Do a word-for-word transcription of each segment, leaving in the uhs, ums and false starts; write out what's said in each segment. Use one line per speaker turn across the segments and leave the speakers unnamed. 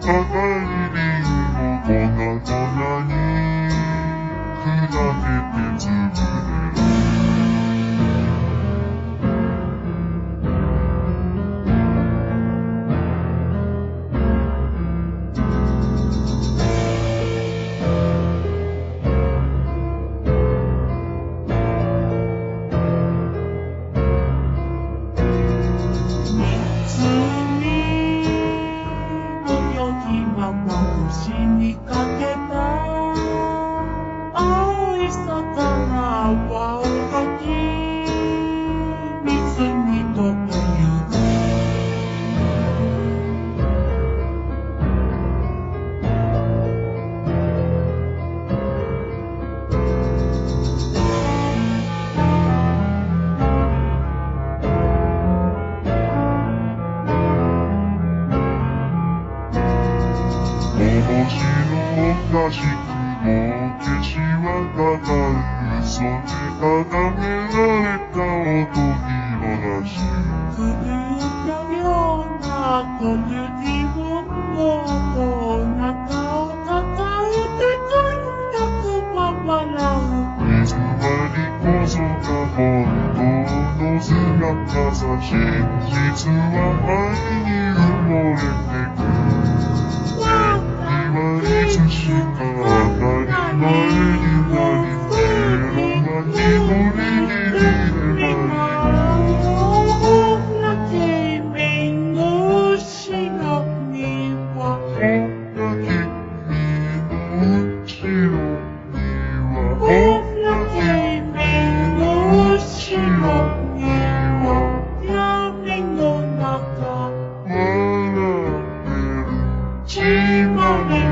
赤いリンゴ粉々に砕けて潰れる。
死にかけた青い魚は泳ぎ水に飛ぶゆく。
面白おかしくも消しはかかる。それがめられたおとぎ話。
狂ったような小指をお腹を抱えてとにかく笑う。
水割りこそが本当の姿さ。真実は愛に埋もれてく。いつしか当たり前になりメロが一人にいればいい。
なきみの後ろには
ほら君の後ろにはほら君の後ろには闇の中笑ってる血まみれ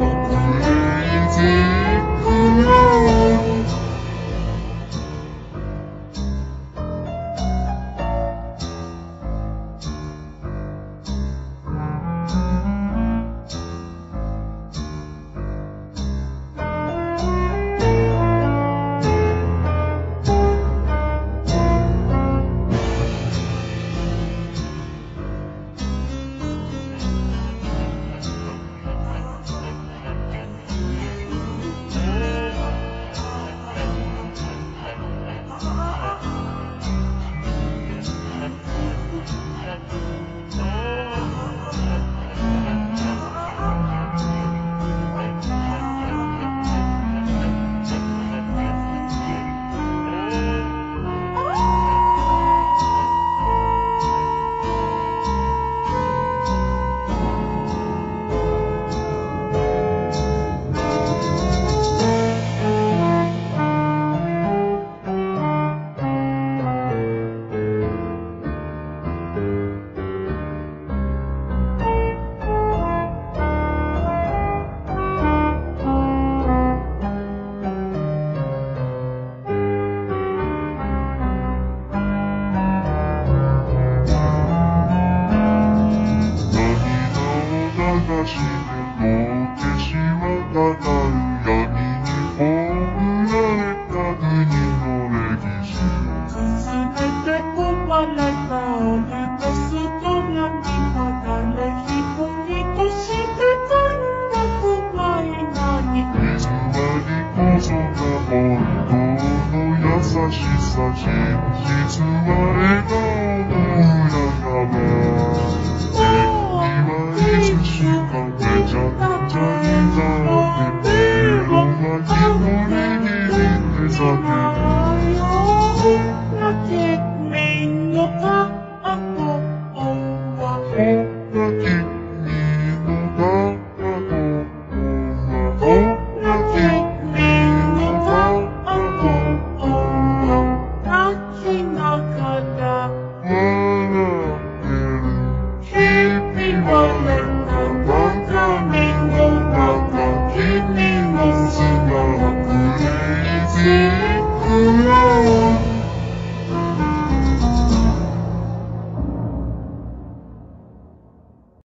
しでの消しはたたる闇に葬られた国の歴史
崩れて壊れたオルトストラにまだれ一人として残なくないなに。
水割りこそが本当の優しさ。真実は笑顔の裏側。いつしかめちゃくちゃになってメロが一人にいて叫ぶ。
なきみのかあとは
ほら君のかあとはほら君のかあとは
泣きながら
笑ってる。
日々はね我が身の中君の砂はクレイジークロー